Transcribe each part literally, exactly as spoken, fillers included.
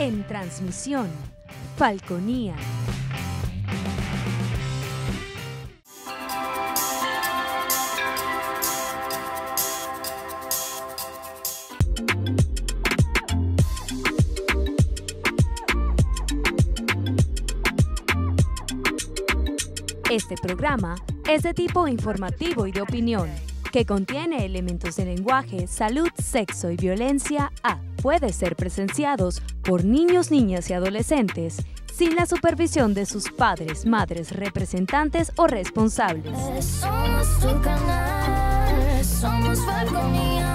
En transmisión, Falconía. Este programa es de tipo informativo y de opinión, que contiene elementos de lenguaje, salud, sexo y violencia A. Puede ser presenciados por niños, niñas y adolescentes sin la supervisión de sus padres, madres, representantes o responsables. Somos tu canal, somos Falconía.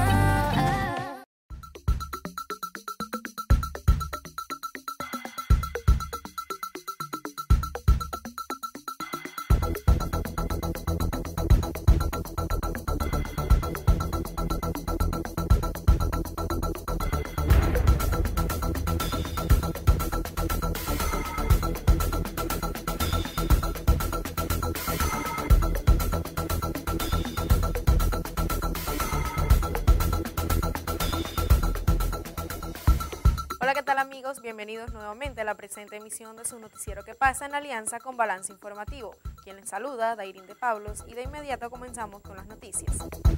Hola, ¿qué tal amigos? Bienvenidos nuevamente a la presente emisión de su noticiero que pasa en alianza con Balance Informativo. Quien les saluda, Dairín de Pablos, y de inmediato comenzamos con las noticias.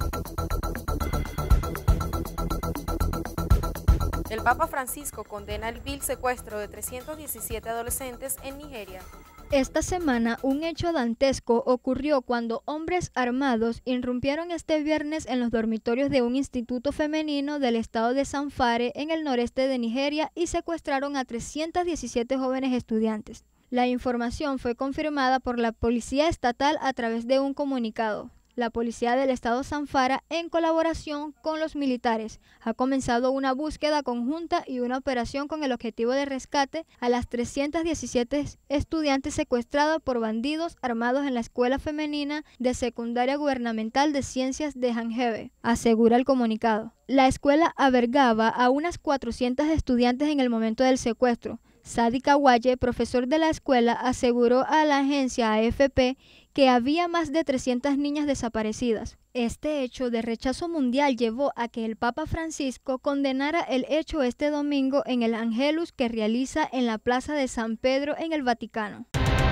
El Papa Francisco condena el vil secuestro de trescientos diecisiete adolescentes en Nigeria. Esta semana, un hecho dantesco ocurrió cuando hombres armados irrumpieron este viernes en los dormitorios de un instituto femenino del estado de Zamfara, en el noreste de Nigeria, y secuestraron a trescientos diecisiete jóvenes estudiantes. La información fue confirmada por la policía estatal a través de un comunicado. La policía del estado Zamfara, en colaboración con los militares, ha comenzado una búsqueda conjunta y una operación con el objetivo de rescate a las trescientos diecisiete estudiantes secuestrados por bandidos armados en la Escuela Femenina de Secundaria Gubernamental de Ciencias de Janjebe, asegura el comunicado. La escuela albergaba a unas cuatrocientos estudiantes en el momento del secuestro. Sadi Kawaye, profesor de la escuela, aseguró a la agencia A F P que había más de trescientas niñas desaparecidas. Este hecho de rechazo mundial llevó a que el Papa Francisco condenara el hecho este domingo en el Angelus que realiza en la Plaza de San Pedro en el Vaticano.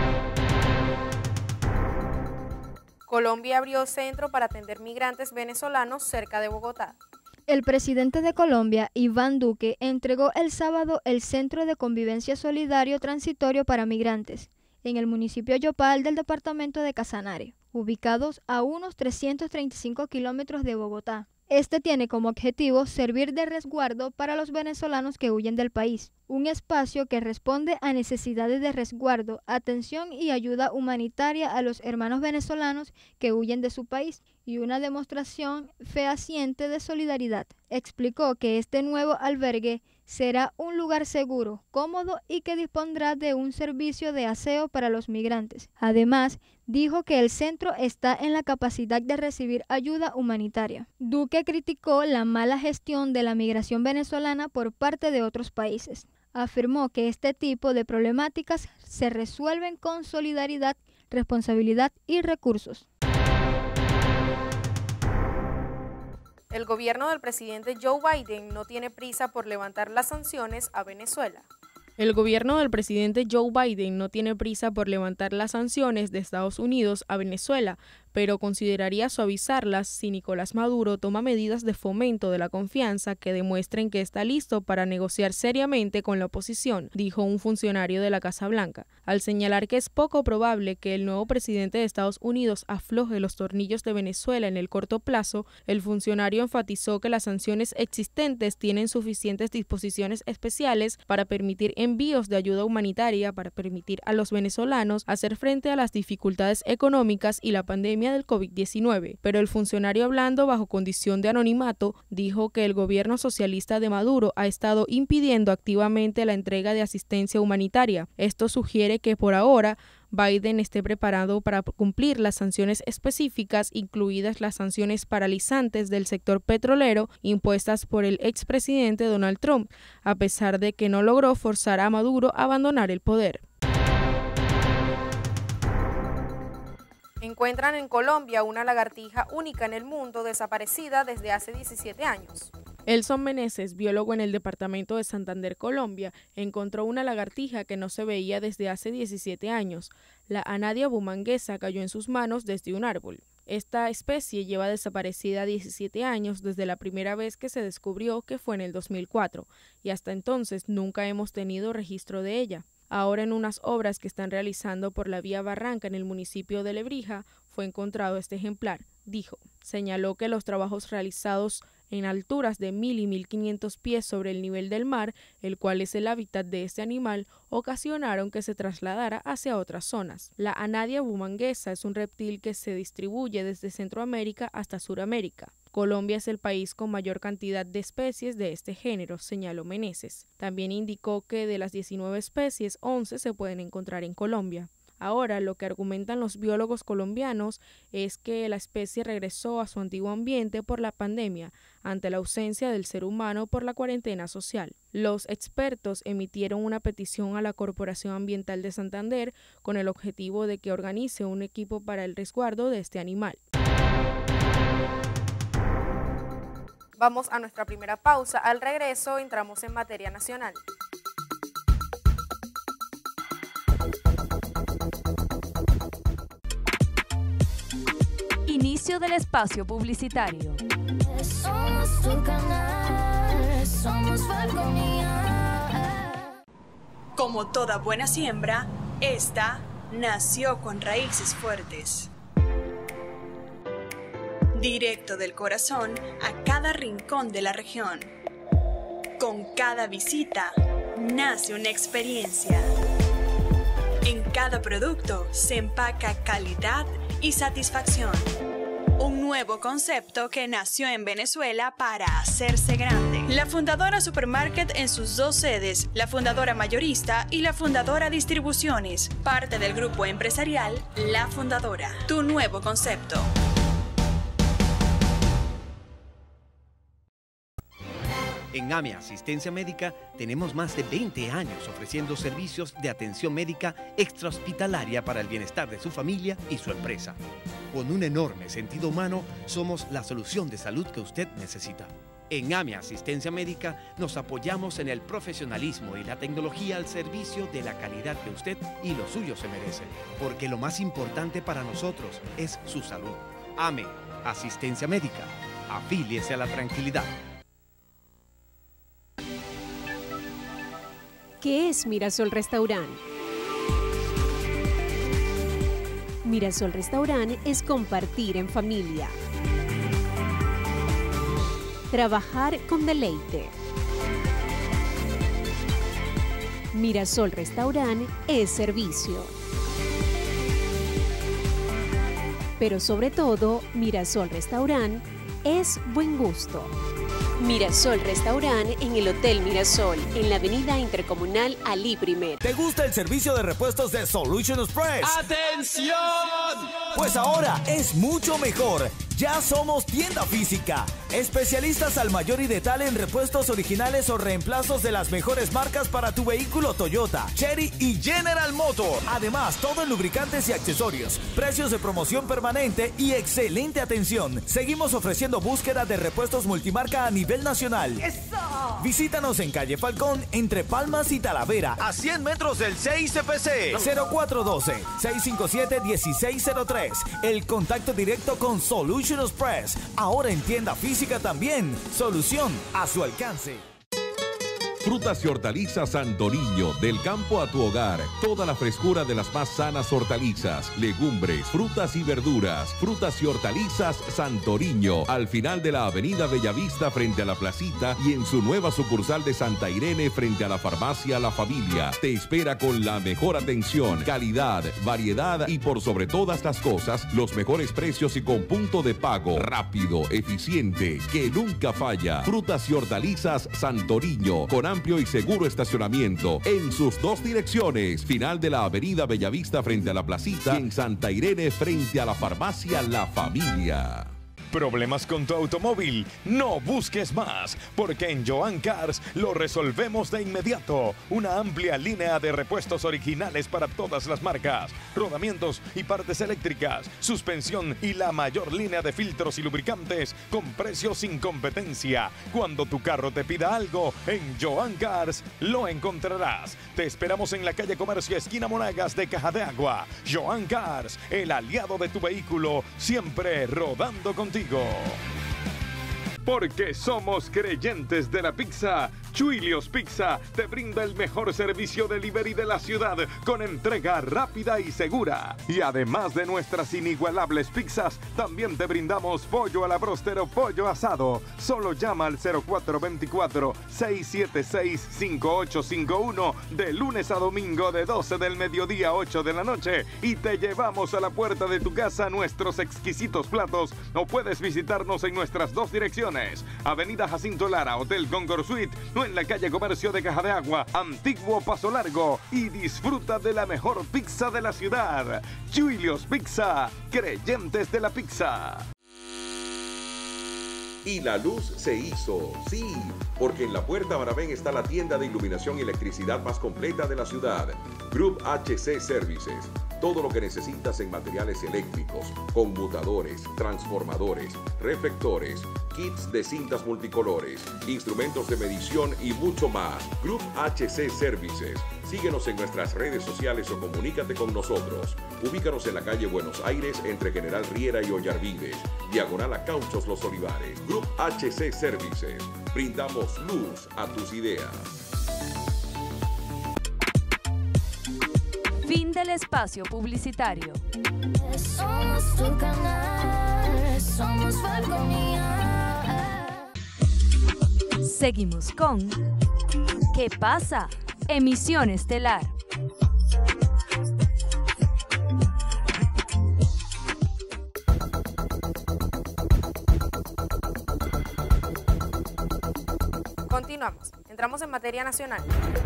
Colombia abrió centro para atender migrantes venezolanos cerca de Bogotá. El presidente de Colombia, Iván Duque, entregó el sábado el Centro de Convivencia Solidario Transitorio para Migrantes en el municipio Yopal del departamento de Casanare, ubicados a unos trescientos treinta y cinco kilómetros de Bogotá. Este tiene como objetivo servir de resguardo para los venezolanos que huyen del país, un espacio que responde a necesidades de resguardo, atención y ayuda humanitaria a los hermanos venezolanos que huyen de su país y una demostración fehaciente de solidaridad. Explicó que este nuevo albergue será un lugar seguro, cómodo y que dispondrá de un servicio de aseo para los migrantes. Además, dijo que el centro está en la capacidad de recibir ayuda humanitaria. Duque criticó la mala gestión de la migración venezolana por parte de otros países. Afirmó que este tipo de problemáticas se resuelven con solidaridad, responsabilidad y recursos. El gobierno del presidente Joe Biden no tiene prisa por levantar las sanciones a Venezuela. El gobierno del presidente Joe Biden no tiene prisa por levantar las sanciones de Estados Unidos a Venezuela, pero consideraría suavizarlas si Nicolás Maduro toma medidas de fomento de la confianza que demuestren que está listo para negociar seriamente con la oposición, dijo un funcionario de la Casa Blanca, al señalar que es poco probable que el nuevo presidente de Estados Unidos afloje los tornillos de Venezuela en el corto plazo. El funcionario enfatizó que las sanciones existentes tienen suficientes disposiciones especiales para permitir envíos de ayuda humanitaria, para permitir a los venezolanos hacer frente a las dificultades económicas y la pandemia del COVID diecinueve, pero el funcionario, hablando bajo condición de anonimato, dijo que el gobierno socialista de Maduro ha estado impidiendo activamente la entrega de asistencia humanitaria. Esto sugiere que por ahora Biden esté preparado para cumplir las sanciones específicas, incluidas las sanciones paralizantes del sector petrolero impuestas por el expresidente Donald Trump, a pesar de que no logró forzar a Maduro a abandonar el poder. Encuentran en Colombia una lagartija única en el mundo, desaparecida desde hace diecisiete años. Elson Meneses, biólogo en el departamento de Santander, Colombia, encontró una lagartija que no se veía desde hace diecisiete años. La Anadia bumanguesa cayó en sus manos desde un árbol. Esta especie lleva desaparecida diecisiete años desde la primera vez que se descubrió, que fue en el dos mil cuatro, y hasta entonces nunca hemos tenido registro de ella. Ahora, en unas obras que están realizando por la vía Barranca en el municipio de Lebrija, fue encontrado este ejemplar, dijo. Señaló que los trabajos realizados en alturas de mil y mil quinientos pies sobre el nivel del mar, el cual es el hábitat de este animal, ocasionaron que se trasladara hacia otras zonas. La Anadia bumanguesa es un reptil que se distribuye desde Centroamérica hasta Suramérica. Colombia es el país con mayor cantidad de especies de este género, señaló Meneses. También indicó que de las diecinueve especies, once se pueden encontrar en Colombia. Ahora, lo que argumentan los biólogos colombianos es que la especie regresó a su antiguo ambiente por la pandemia, ante la ausencia del ser humano por la cuarentena social. Los expertos emitieron una petición a la Corporación Ambiental de Santander con el objetivo de que organice un equipo para el resguardo de este animal. Vamos a nuestra primera pausa. Al regreso entramos en materia nacional. Inicio del espacio publicitario. Somos tu canal, somos Falconía. Como toda buena siembra, esta nació con raíces fuertes. Directo del corazón a cada rincón de la región. Con cada visita nace una experiencia. En cada producto se empaca calidad y satisfacción. Un nuevo concepto que nació en Venezuela para hacerse grande. La Fundadora Supermarket en sus dos sedes, la Fundadora Mayorista y la Fundadora Distribuciones, parte del grupo empresarial La Fundadora. Tu nuevo concepto. En A M E Asistencia Médica tenemos más de veinte años ofreciendo servicios de atención médica extrahospitalaria para el bienestar de su familia y su empresa. Con un enorme sentido humano, somos la solución de salud que usted necesita. En A M E Asistencia Médica nos apoyamos en el profesionalismo y la tecnología al servicio de la calidad que usted y los suyos se merecen. Porque lo más importante para nosotros es su salud. A M E Asistencia Médica. Afíliese a la tranquilidad. ¿Qué es Mirasol Restaurant? Mirasol Restaurant es compartir en familia. Trabajar con deleite. Mirasol Restaurant es servicio. Pero sobre todo, Mirasol Restaurant es buen gusto. Mirasol Restaurant en el Hotel Mirasol, en la avenida Intercomunal Alí Primer. ¿Te gusta el servicio de repuestos de Solution Express? ¡Atención! Pues ahora es mucho mejor. Ya somos tienda física. Especialistas al mayor y detalle en repuestos originales o reemplazos de las mejores marcas para tu vehículo Toyota, Chery y General Motor. Además, todo en lubricantes y accesorios. Precios de promoción permanente y excelente atención. Seguimos ofreciendo búsqueda de repuestos multimarca a nivel nacional. ¡Eso! Visítanos en calle Falcón, entre Palmas y Talavera, a cien metros del C I C P C. cero cuatro uno dos, seis cinco siete, uno seis cero tres. El contacto directo con Solution Express. Ahora en tienda física también. Solución a su alcance. Frutas y hortalizas Santoriño, del campo a tu hogar. Toda la frescura de las más sanas hortalizas, legumbres, frutas y verduras. Frutas y hortalizas Santoriño, al final de la avenida Bellavista frente a la placita y en su nueva sucursal de Santa Irene frente a la farmacia La Familia. Te espera con la mejor atención, calidad, variedad y por sobre todas las cosas, los mejores precios y con punto de pago rápido, eficiente, que nunca falla. Frutas y hortalizas Santoriño, con amplio y seguro estacionamiento en sus dos direcciones, final de la avenida Bellavista frente a la placita y en Santa Irene frente a la farmacia La Familia. ¿Problemas con tu automóvil? No busques más, porque en Joan Cars lo resolvemos de inmediato. Una amplia línea de repuestos originales para todas las marcas, rodamientos y partes eléctricas, suspensión y la mayor línea de filtros y lubricantes con precios sin competencia. Cuando tu carro te pida algo, en Joan Cars lo encontrarás. Te esperamos en la calle Comercio, esquina Monagas de Caja de Agua. Joan Cars, el aliado de tu vehículo, siempre rodando contigo. Porque somos creyentes de la pizza, Chuilios Pizza te brinda el mejor servicio delivery de la ciudad con entrega rápida y segura. Y además de nuestras inigualables pizzas, también te brindamos pollo a la bróster o pollo asado. Solo llama al cero cuatro dos cuatro, seis siete seis, cinco ocho cinco uno de lunes a domingo de doce del mediodía a ocho de la noche y te llevamos a la puerta de tu casa nuestros exquisitos platos, o puedes visitarnos en nuestras dos direcciones: Avenida Jacinto Lara, Hotel Concord Suite, o en la calle Comercio de Caja de Agua, Antiguo Paso Largo, y disfruta de la mejor pizza de la ciudad. Chuilios Pizza, creyentes de la pizza. Y la luz se hizo, sí, porque en la Puerta Barabén está la tienda de iluminación y electricidad más completa de la ciudad. Group H C Services. Todo lo que necesitas en materiales eléctricos, conmutadores, transformadores, reflectores, kits de cintas multicolores, instrumentos de medición y mucho más. Group H C Services. Síguenos en nuestras redes sociales o comunícate con nosotros. Ubícanos en la calle Buenos Aires entre General Riera y Ollarvides, diagonal a Cauchos Los Olivares. Group H C Services. Brindamos luz a tus ideas. Fin del espacio publicitario. Somos tu canal, somos Falconía. Seguimos con ¿Qué pasa? Emisión estelar. Continuamos. Entramos en materia nacional.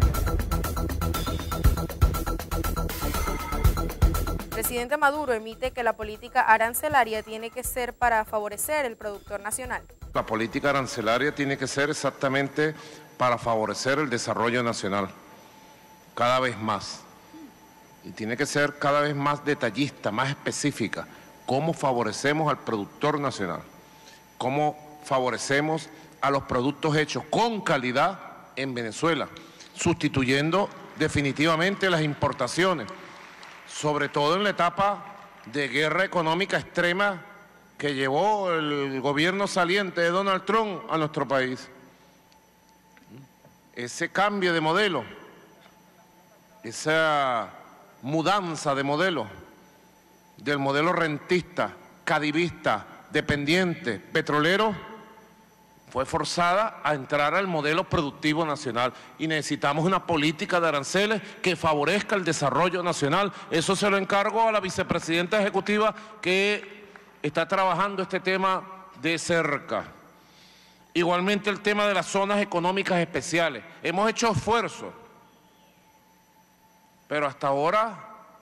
El presidente Maduro emite que la política arancelaria tiene que ser para favorecer el productor nacional. La política arancelaria tiene que ser exactamente para favorecer el desarrollo nacional, cada vez más. Y tiene que ser cada vez más detallista, más específica. ¿Cómo favorecemos al productor nacional? ¿Cómo favorecemos a los productos hechos con calidad en Venezuela? Sustituyendo definitivamente las importaciones, sobre todo en la etapa de guerra económica extrema que llevó el gobierno saliente de Donald Trump a nuestro país. Ese cambio de modelo, esa mudanza de modelo, del modelo rentista, cadivista, dependiente, petrolero, fue forzada a entrar al modelo productivo nacional y necesitamos una política de aranceles que favorezca el desarrollo nacional. Eso se lo encargo a la vicepresidenta ejecutiva que está trabajando este tema de cerca. Igualmente el tema de las zonas económicas especiales. Hemos hecho esfuerzos, pero hasta ahora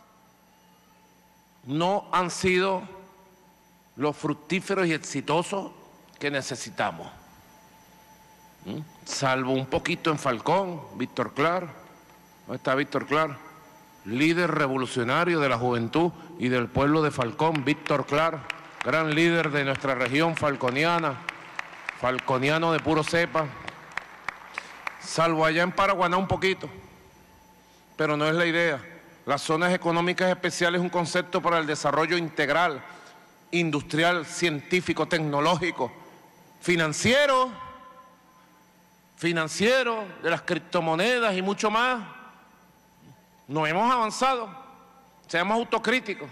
no han sido los fructíferos y exitosos que necesitamos. ¿Mm? Salvo un poquito en Falcón, Víctor Clar. ¿Dónde está Víctor Clar? Líder revolucionario de la juventud y del pueblo de Falcón, Víctor Clar, gran líder de nuestra región falconiana, falconiano de puro cepa. Salvo allá en Paraguaná un poquito, pero no es la idea. Las zonas económicas especiales es un concepto para el desarrollo integral, industrial, científico, tecnológico, financiero, financiero, de las criptomonedas y mucho más. No hemos avanzado, seamos autocríticos.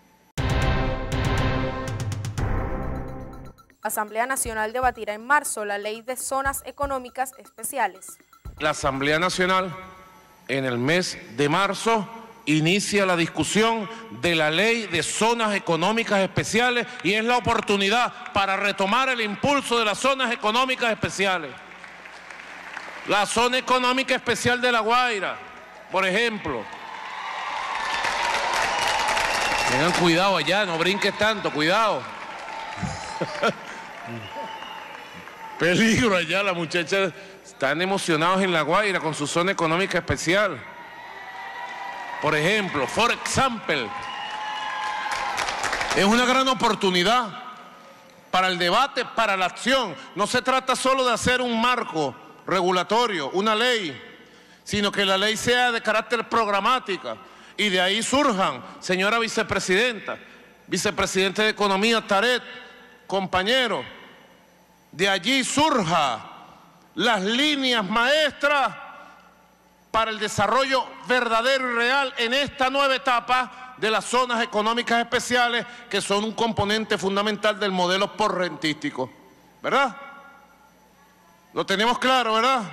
Asamblea Nacional debatirá en marzo la ley de zonas económicas especiales. La Asamblea Nacional en el mes de marzo inicia la discusión de la ley de zonas económicas especiales y es la oportunidad para retomar el impulso de las zonas económicas especiales. La zona económica especial de La Guaira, por ejemplo. Tengan cuidado allá, no brinques tanto, cuidado. Peligro allá, las muchachas están emocionados en La Guaira con su zona económica especial. Por ejemplo, for example, es una gran oportunidad para el debate, para la acción. No se trata solo de hacer un marco regulatorio, una ley, sino que la ley sea de carácter programática y de ahí surjan, señora vicepresidenta, vicepresidente de Economía Taret, compañero, de allí surja las líneas maestras para el desarrollo verdadero y real en esta nueva etapa de las zonas económicas especiales, que son un componente fundamental del modelo postrentístico. ¿Verdad? Lo tenemos claro, ¿verdad?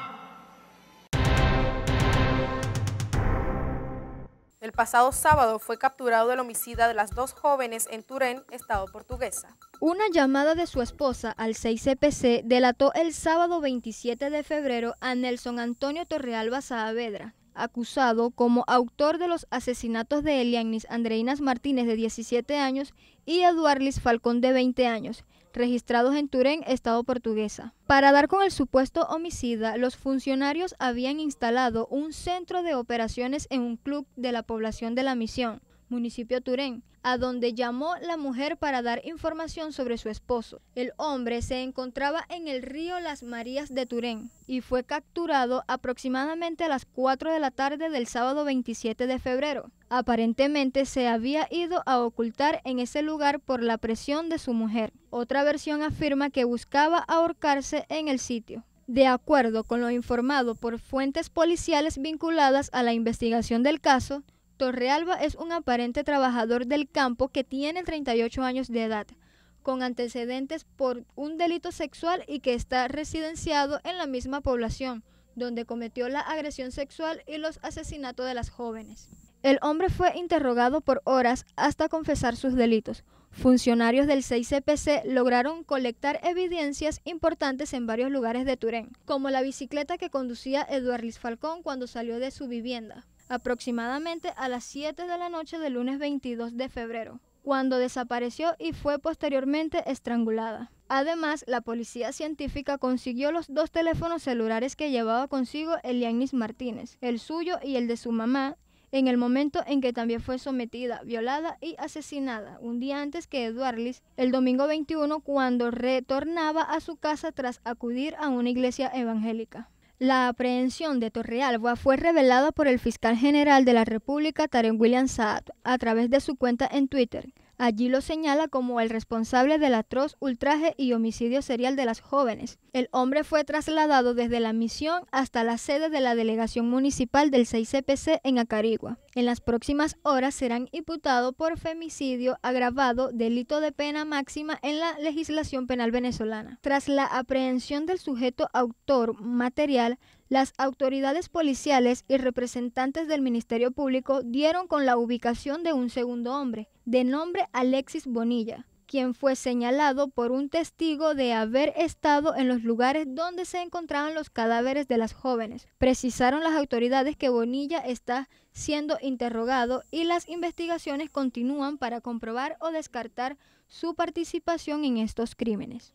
El pasado sábado fue capturado el homicida de las dos jóvenes en Turén, estado portuguesa. Una llamada de su esposa al seis C P C delató el sábado veintisiete de febrero a Nelson Antonio Torrealba Saavedra, acusado como autor de los asesinatos de Elianis Andreinas Martínez, de diecisiete años, y Eduarlis Falcón, de veinte años, registrados en Turén, estado portuguesa. Para dar con el supuesto homicida, los funcionarios habían instalado un centro de operaciones en un club de la población de La Misión, municipio Turén, a donde llamó la mujer para dar información sobre su esposo. El hombre se encontraba en el río Las Marías de Turén y fue capturado aproximadamente a las cuatro de la tarde del sábado veintisiete de febrero. Aparentemente se había ido a ocultar en ese lugar por la presión de su mujer. Otra versión afirma que buscaba ahorcarse en el sitio. De acuerdo con lo informado por fuentes policiales vinculadas a la investigación del caso, Torrealba es un aparente trabajador del campo que tiene treinta y ocho años de edad, con antecedentes por un delito sexual y que está residenciado en la misma población, donde cometió la agresión sexual y los asesinatos de las jóvenes. El hombre fue interrogado por horas hasta confesar sus delitos. Funcionarios del seis C P C lograron colectar evidencias importantes en varios lugares de Turén, como la bicicleta que conducía Eduarlis Falcón cuando salió de su vivienda, aproximadamente a las siete de la noche del lunes veintidós de febrero, cuando desapareció y fue posteriormente estrangulada. Además, la policía científica consiguió los dos teléfonos celulares que llevaba consigo Elianis Martínez, el suyo y el de su mamá, en el momento en que también fue sometida, violada y asesinada, un día antes que Eduarlis, el domingo veintiuno, cuando retornaba a su casa tras acudir a una iglesia evangélica. La aprehensión de Torrealba fue revelada por el fiscal general de la República, Tarek William Saab, a través de su cuenta en Twitter. Allí lo señala como el responsable del atroz ultraje y homicidio serial de las jóvenes. El hombre fue trasladado desde La Misión hasta la sede de la delegación municipal del seis C P C en Acarigua. En las próximas horas serán imputados por femicidio agravado, delito de pena máxima en la legislación penal venezolana. Tras la aprehensión del sujeto autor material, las autoridades policiales y representantes del Ministerio Público dieron con la ubicación de un segundo hombre, de nombre Alexis Bonilla, quien fue señalado por un testigo de haber estado en los lugares donde se encontraban los cadáveres de las jóvenes. Precisaron las autoridades que Bonilla está siendo interrogado y las investigaciones continúan para comprobar o descartar su participación en estos crímenes.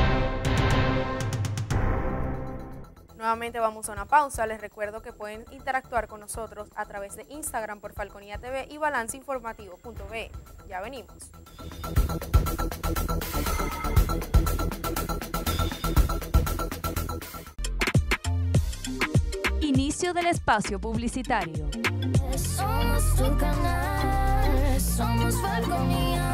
Nuevamente vamos a una pausa. Les recuerdo que pueden interactuar con nosotros a través de Instagram por Falconía T V y balance informativo punto be. Ya venimos. Inicio del espacio publicitario. Somos tu canal, somos Falconía.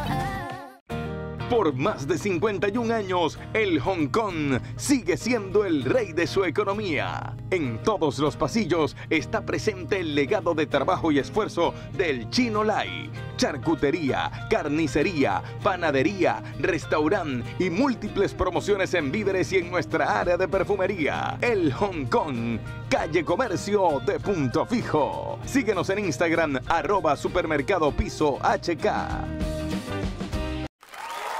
Por más de cincuenta y un años, el Hong Kong sigue siendo el rey de su economía. En todos los pasillos está presente el legado de trabajo y esfuerzo del Chino Lai. Charcutería, carnicería, panadería, restaurante y múltiples promociones en víveres y en nuestra área de perfumería. El Hong Kong, calle Comercio de Punto Fijo. Síguenos en Instagram, arroba supermercado piso H K.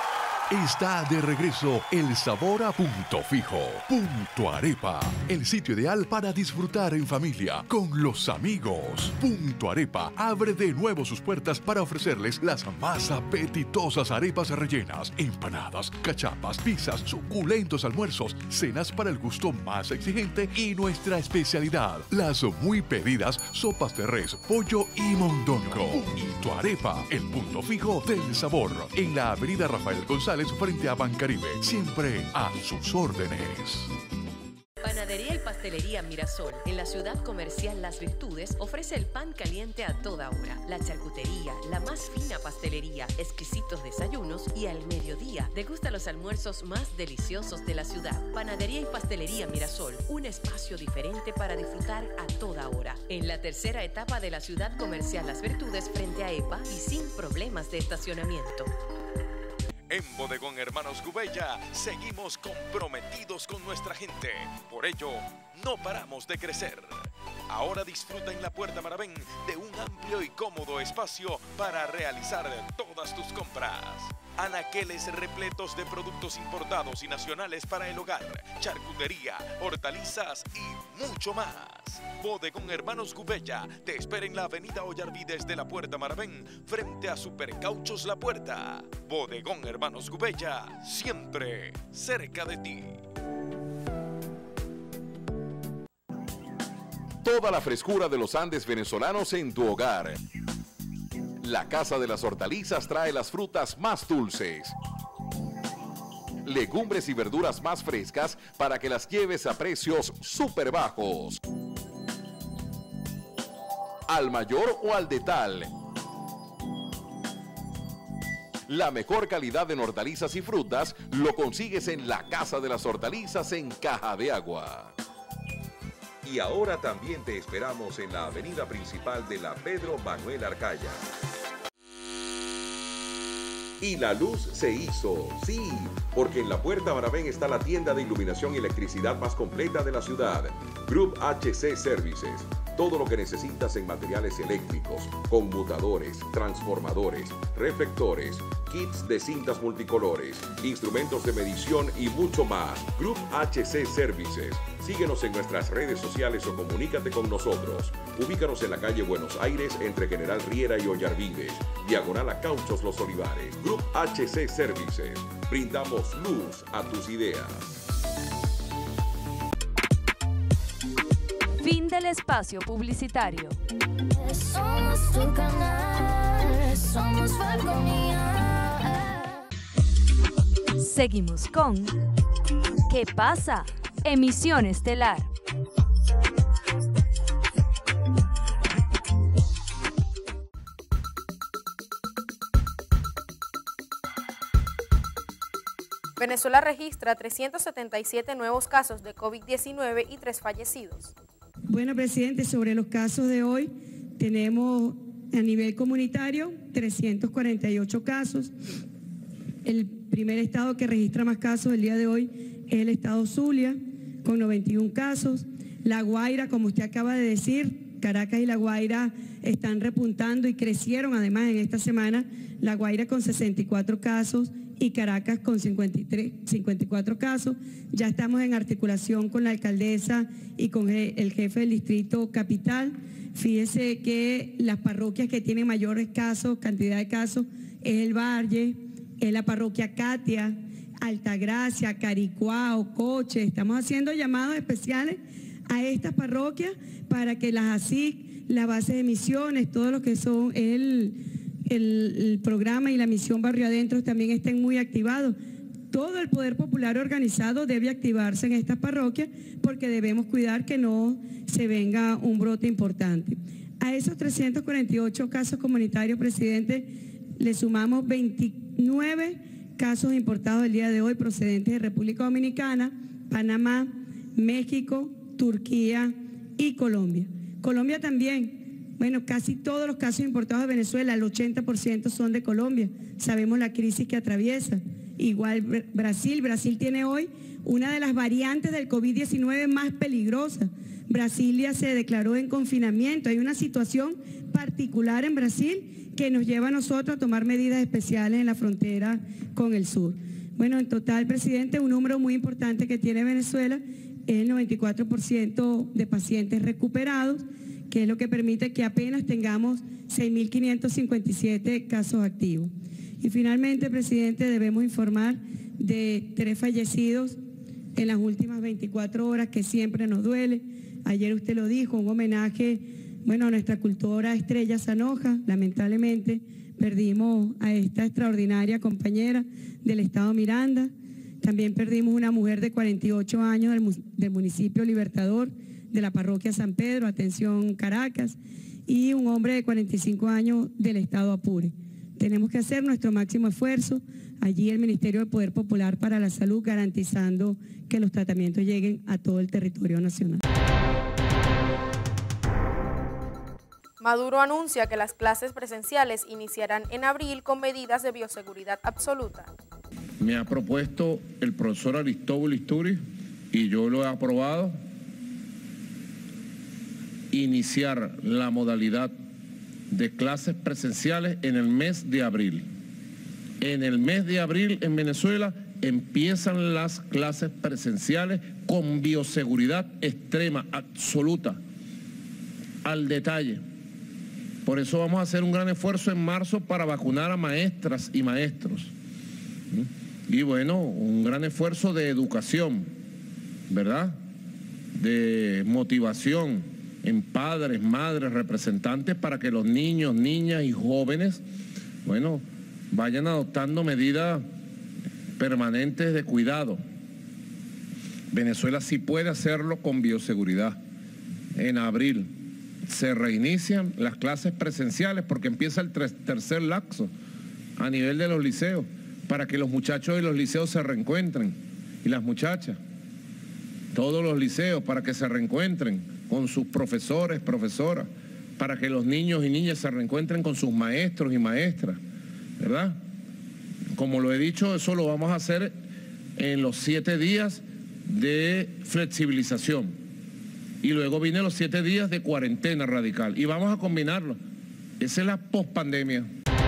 Está de regreso el sabor a Punto Fijo. Punto Arepa, el sitio ideal para disfrutar en familia, con los amigos. Punto Arepa abre de nuevo sus puertas para ofrecerles las más apetitosas arepas rellenas, empanadas, cachapas, pizzas, suculentos almuerzos, cenas para el gusto más exigente y nuestra especialidad, las muy pedidas sopas de res, pollo y mondongo. Punto Arepa, el punto fijo del sabor, en la avenida Rafael González frente a Bancaribe, siempre a sus órdenes. Panadería y Pastelería Mirasol, en la ciudad comercial Las Virtudes, ofrece el pan caliente a toda hora, la charcutería, la más fina pastelería, exquisitos desayunos y al mediodía degusta los almuerzos más deliciosos de la ciudad. Panadería y Pastelería Mirasol, un espacio diferente para disfrutar a toda hora, en la tercera etapa de la ciudad comercial Las Virtudes frente a EPA y sin problemas de estacionamiento. En Bodegón Hermanos Gubella seguimos comprometidos con nuestra gente. Por ello, no paramos de crecer. Ahora disfruta en la Puerta Maravén de un amplio y cómodo espacio para realizar todas tus compras. Anaqueles repletos de productos importados y nacionales para el hogar, charcutería, hortalizas y mucho más. Bodegón Hermanos Gubella te espera en la avenida Ollarvides de la Puerta Maravén frente a Supercauchos La Puerta. Bodegón Hermanos Gubella, siempre cerca de ti. Toda la frescura de los Andes venezolanos en tu hogar. La Casa de las Hortalizas trae las frutas más dulces, legumbres y verduras más frescas para que las lleves a precios súper bajos. Al mayor o al detal. La mejor calidad en hortalizas y frutas lo consigues en la Casa de las Hortalizas en Caja de Agua. Y ahora también te esperamos en la avenida principal de la Pedro Manuel Arcaya. Y la luz se hizo, sí, porque en la Puerta Maravén está la tienda de iluminación y electricidad más completa de la ciudad, Group H C Services. Todo lo que necesitas en materiales eléctricos, conmutadores, transformadores, reflectores, kits de cintas multicolores, instrumentos de medición y mucho más. Group H C Services. Síguenos en nuestras redes sociales o comunícate con nosotros. Ubícanos en la calle Buenos Aires entre General Riera y Ollarvides, diagonal a Cauchos Los Olivares. Group H C Services. Brindamos luz a tus ideas. Fin del espacio publicitario. Somos tu canal, somos Falconía. Seguimos con ¿Qué pasa? Emisión estelar. Venezuela registra trescientos setenta y siete nuevos casos de COVID diecinueve y tres fallecidos. Bueno, presidente, sobre los casos de hoy, tenemos a nivel comunitario trescientos cuarenta y ocho casos. El primer estado que registra más casos el día de hoy es el estado Zulia, con noventa y un casos. La Guaira, como usted acaba de decir, Caracas y La Guaira están repuntando y crecieron además en esta semana. La Guaira con sesenta y cuatro casos y Caracas con cincuenta y tres, cincuenta y cuatro casos. Ya estamos en articulación con la alcaldesa y con el jefe del distrito capital. Fíjese que las parroquias que tienen mayores casos, cantidad de casos, es el Valle, es la parroquia Catia, Altagracia, Caricuao, Coche. Estamos haciendo llamados especiales a estas parroquias para que las A S I C, la base de misiones, todo lo que son el, el, el programa y la misión Barrio Adentro también estén muy activados. Todo el poder popular organizado debe activarse en estas parroquias porque debemos cuidar que no se venga un brote importante. A esos trescientos cuarenta y ocho casos comunitarios, presidente, le sumamos veintinueve casos importados el día de hoy procedentes de República Dominicana, Panamá, México, Turquía y Colombia. Colombia también, bueno, casi todos los casos importados de Venezuela, el ochenta por ciento son de Colombia. Sabemos la crisis que atraviesa. Igual Brasil, Brasil tiene hoy una de las variantes del COVID diecinueve más peligrosas. Brasilia se declaró en confinamiento. Hay una situación particular en Brasil que nos lleva a nosotros a tomar medidas especiales en la frontera con el sur. Bueno, en total, presidente, un número muy importante que tiene Venezuela es el noventa y cuatro por ciento de pacientes recuperados, que es lo que permite que apenas tengamos seis mil quinientos cincuenta y siete casos activos. Y finalmente, presidente, debemos informar de tres fallecidos en las últimas veinticuatro horas, que siempre nos duele. Ayer usted lo dijo, un homenaje, bueno, a nuestra cultora Estrella Sanoja. Lamentablemente perdimos a esta extraordinaria compañera del Estado Miranda. También perdimos una mujer de cuarenta y ocho años del, del municipio Libertador, de la parroquia San Pedro, atención Caracas, y un hombre de cuarenta y cinco años del Estado Apure. Tenemos que hacer nuestro máximo esfuerzo, allí el Ministerio del Poder Popular para la Salud, garantizando que los tratamientos lleguen a todo el territorio nacional. Maduro anuncia que las clases presenciales iniciarán en abril con medidas de bioseguridad absoluta. Me ha propuesto el profesor Aristóbulo Isturi, y yo lo he aprobado, iniciar la modalidad de clases presenciales en el mes de abril. En el mes de abril en Venezuela empiezan las clases presenciales con bioseguridad extrema, absoluta, al detalle. Por eso vamos a hacer un gran esfuerzo en marzo para vacunar a maestras y maestros. Y bueno, un gran esfuerzo de educación, ¿verdad? De motivación en padres, madres, representantes, para que los niños, niñas y jóvenes, bueno, vayan adoptando medidas permanentes de cuidado. Venezuela sí puede hacerlo con bioseguridad. En abril se reinician las clases presenciales porque empieza el tercer lapso a nivel de los liceos, para que los muchachos de los liceos se reencuentren, y las muchachas, todos los liceos, para que se reencuentren con sus profesores, profesoras, para que los niños y niñas se reencuentren con sus maestros y maestras, ¿verdad? Como lo he dicho, eso lo vamos a hacer en los siete días de flexibilización. Y luego vienen los siete días de cuarentena radical. Y vamos a combinarlo. Esa es la pospandemia.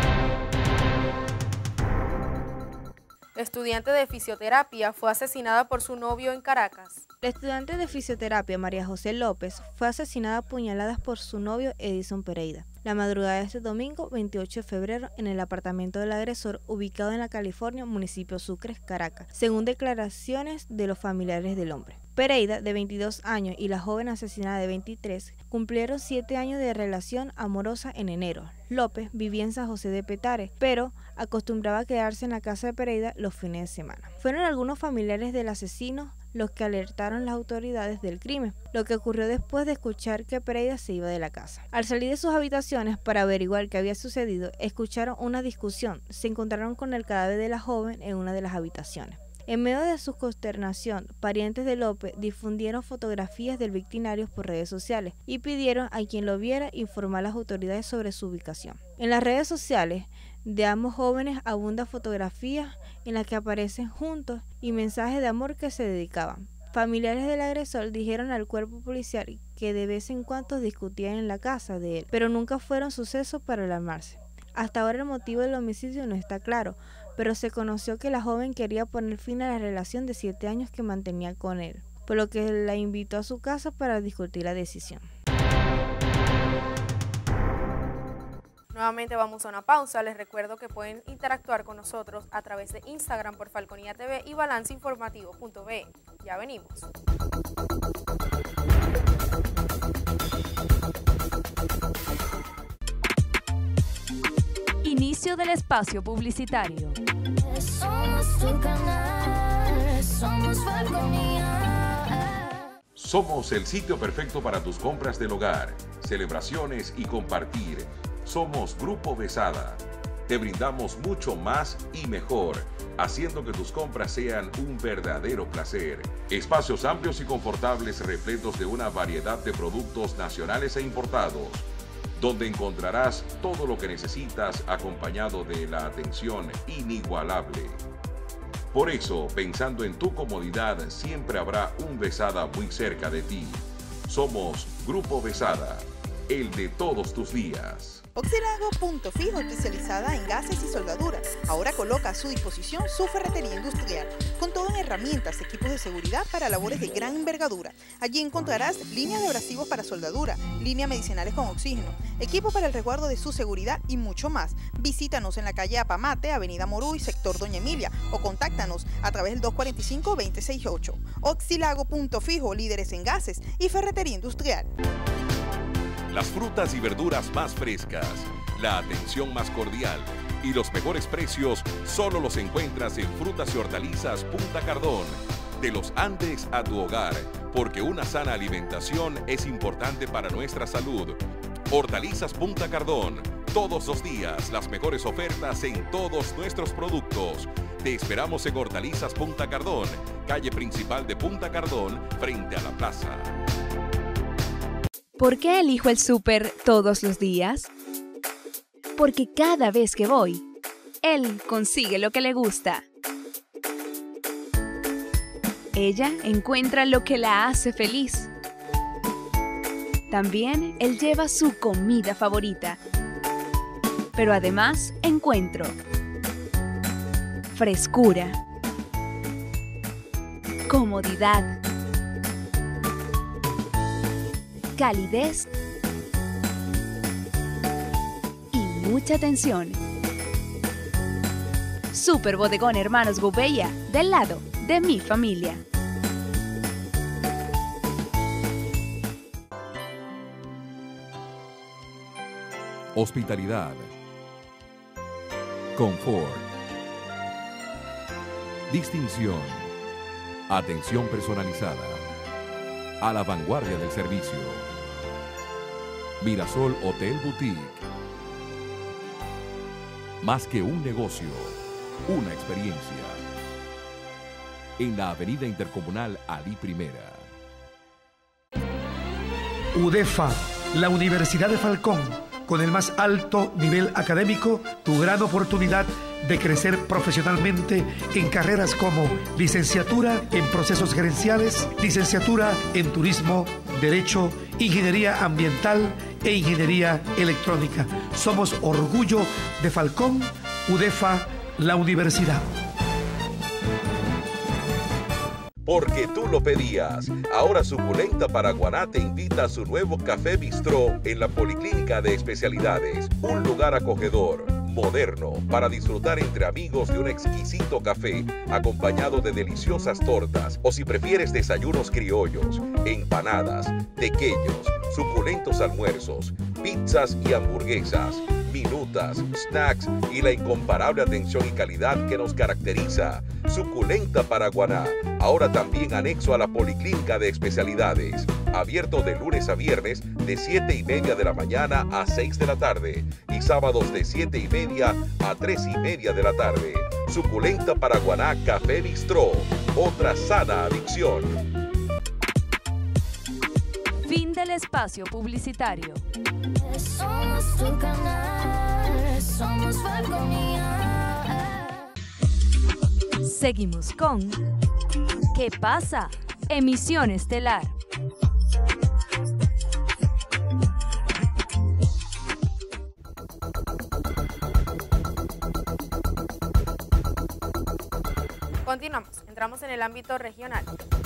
Estudiante de fisioterapia fue asesinada por su novio en Caracas. La estudiante de fisioterapia María José López fue asesinada a puñaladas por su novio Edison Pereira la madrugada de este domingo veintiocho de febrero en el apartamento del agresor ubicado en la California, municipio Sucre, Caracas, según declaraciones de los familiares del hombre. Pereira, de veintidós años, y la joven asesinada de veintitrés cumplieron siete años de relación amorosa en enero. López vivía en San José de Petare, pero acostumbraba a quedarse en la casa de Pereira los fines de semana. Fueron algunos familiares del asesino los que alertaron a las autoridades del crimen, lo que ocurrió después de escuchar que Pereira se iba de la casa. Al salir de sus habitaciones para averiguar qué había sucedido, escucharon una discusión. Se encontraron con el cadáver de la joven en una de las habitaciones. En medio de su consternación, parientes de López difundieron fotografías del victimario por redes sociales y pidieron a quien lo viera informar a las autoridades sobre su ubicación. En las redes sociales de ambos jóvenes abundan fotografías en las que aparecen juntos y mensajes de amor que se dedicaban. Familiares del agresor dijeron al cuerpo policial que de vez en cuando discutían en la casa de él, pero nunca fueron sucesos para alarmarse. Hasta ahora el motivo del homicidio no está claro, pero se conoció que la joven quería poner fin a la relación de siete años que mantenía con él, por lo que la invitó a su casa para discutir la decisión. Nuevamente vamos a una pausa. Les recuerdo que pueden interactuar con nosotros a través de Instagram por Falconía T V y balance informativo punto be. Ya venimos. Inicio del espacio publicitario. Somos tu canal, somos Falconía. Somos el sitio perfecto para tus compras del hogar, celebraciones y compartir. Somos Grupo Besada. Te brindamos mucho más y mejor, haciendo que tus compras sean un verdadero placer. Espacios amplios y confortables repletos de una variedad de productos nacionales e importados, donde encontrarás todo lo que necesitas acompañado de la atención inigualable. Por eso, pensando en tu comodidad, siempre habrá un Besada muy cerca de ti. Somos Grupo Besada, el de todos tus días. Oxilago Punto Fijo, especializada en gases y soldaduras. Ahora coloca a su disposición su ferretería industrial, con todo en herramientas, equipos de seguridad para labores de gran envergadura. Allí encontrarás líneas de abrasivos para soldadura, líneas medicinales con oxígeno, equipo para el resguardo de su seguridad y mucho más. Visítanos en la calle Apamate, Avenida Moruy, sector Doña Emilia, o contáctanos a través del dos cuatro cinco, dos cero seis ocho. Oxilago Punto Fijo, líderes en gases y ferretería industrial. Las frutas y verduras más frescas, la atención más cordial y los mejores precios solo los encuentras en Frutas y Hortalizas Punta Cardón. De los Andes a tu hogar, porque una sana alimentación es importante para nuestra salud. Hortalizas Punta Cardón, todos los días las mejores ofertas en todos nuestros productos. Te esperamos en Hortalizas Punta Cardón, calle principal de Punta Cardón, frente a la plaza. ¿Por qué elijo el súper todos los días? Porque cada vez que voy, él consigue lo que le gusta. Ella encuentra lo que la hace feliz. También él lleva su comida favorita. Pero además encuentro frescura, comodidad, calidez y mucha atención. Super Bodegón Hermanos Gouveia, del lado de mi familia. Hospitalidad, confort, distinción, atención personalizada, a la vanguardia del servicio. Mirasol Hotel Boutique. Más que un negocio, una experiencia. En la Avenida Intercomunal Alí Primera. UDEFA, la Universidad de Falcón, con el más alto nivel académico, tu gran oportunidad de crecer profesionalmente en carreras como licenciatura en procesos gerenciales, licenciatura en turismo, derecho, ingeniería ambiental e ingeniería electrónica. Somos orgullo de Falcón, UDEFA, la universidad. Porque tú lo pedías. Ahora Suculenta Paraguaná te invita a su nuevo Café Bistró en la Policlínica de Especialidades. Un lugar acogedor, moderno, para disfrutar entre amigos de un exquisito café, acompañado de deliciosas tortas, o si prefieres desayunos criollos, empanadas, tequeños, suculentos almuerzos, pizzas y hamburguesas, minutas, snacks y la incomparable atención y calidad que nos caracteriza. Suculenta Paraguaná, ahora también anexo a la Policlínica de Especialidades. Abierto de lunes a viernes de siete y media de la mañana a seis de la tarde y sábados de siete y media a tres y media de la tarde. Suculenta Paraguaná Café Bistró, otra sana adicción. Fin del espacio publicitario. Somos tu canal, somos Falconía. Seguimos con ¿Qué pasa? Emisión estelar. Continuamos, entramos en el ámbito regional.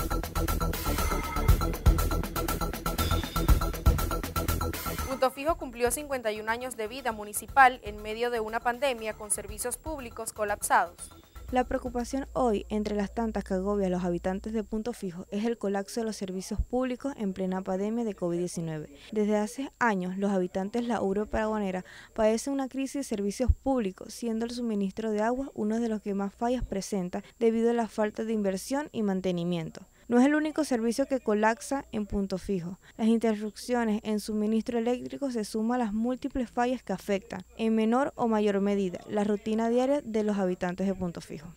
Punto Fijo cumplió cincuenta y un años de vida municipal en medio de una pandemia con servicios públicos colapsados. La preocupación hoy, entre las tantas que agobia a los habitantes de Punto Fijo, es el colapso de los servicios públicos en plena pandemia de COVID diecinueve. Desde hace años, los habitantes de la urbe paraguanera padecen una crisis de servicios públicos, siendo el suministro de agua uno de los que más fallas presenta debido a la falta de inversión y mantenimiento. No es el único servicio que colapsa en Punto Fijo. Las interrupciones en suministro eléctrico se suman a las múltiples fallas que afectan, en menor o mayor medida, la rutina diaria de los habitantes de Punto Fijo.